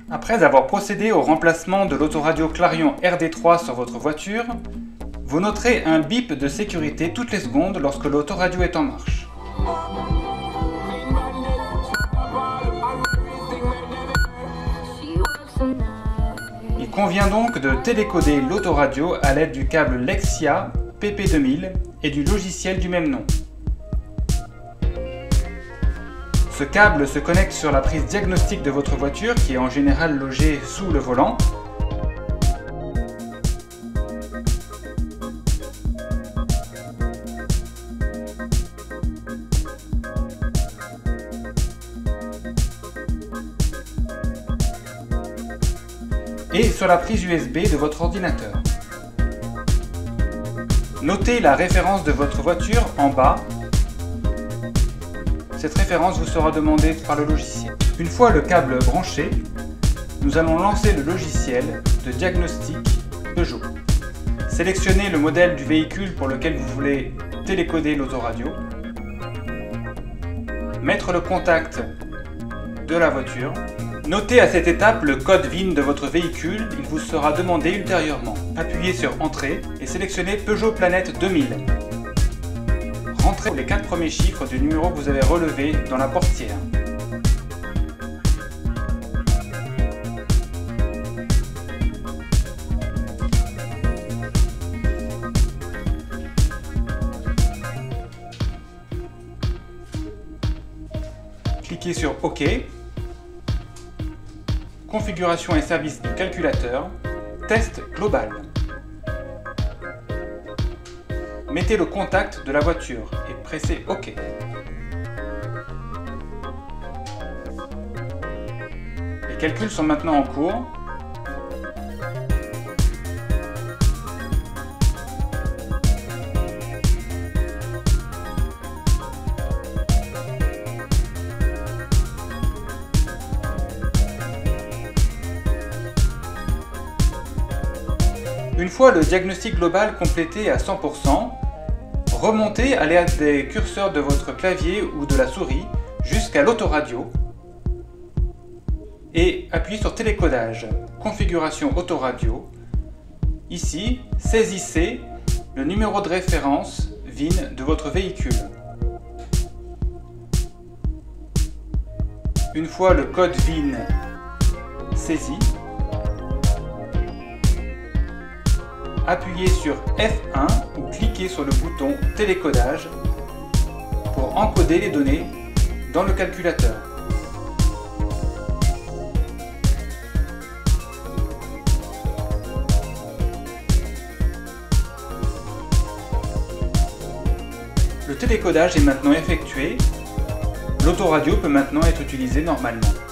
Après avoir procédé au remplacement de l'autoradio Clarion RD3 sur votre voiture, vous noterez un bip de sécurité toutes les secondes lorsque l'autoradio est en marche. Il convient donc de télécoder l'autoradio à l'aide du câble Lexia PP2000 et du logiciel du même nom. Ce câble se connecte sur la prise diagnostique de votre voiture qui est en général logée sous le volant. Et sur la prise USB de votre ordinateur. Notez la référence de votre voiture en bas. Cette référence vous sera demandée par le logiciel. Une fois le câble branché, nous allons lancer le logiciel de diagnostic Peugeot. Sélectionnez le modèle du véhicule pour lequel vous voulez télécoder l'autoradio. Mettre le contact de la voiture. Notez à cette étape le code VIN de votre véhicule, il vous sera demandé ultérieurement. Appuyez sur Entrée et sélectionnez Peugeot Planète 2000. Rentrez les 4 premiers chiffres du numéro que vous avez relevé dans la portière. Cliquez sur OK. Configuration et service du calculateur. Test global. Mettez le contact de la voiture et pressez OK. Les calculs sont maintenant en cours. Une fois le diagnostic global complété à 100%, remontez à l'aide des curseurs de votre clavier ou de la souris jusqu'à l'autoradio et appuyez sur Télécodage, configuration autoradio. Ici, saisissez le numéro de référence VIN de votre véhicule. Une fois le code VIN saisi, appuyez sur F1 ou cliquez sur le bouton Télécodage pour encoder les données dans le calculateur. Le télécodage est maintenant effectué. L'autoradio peut maintenant être utilisé normalement.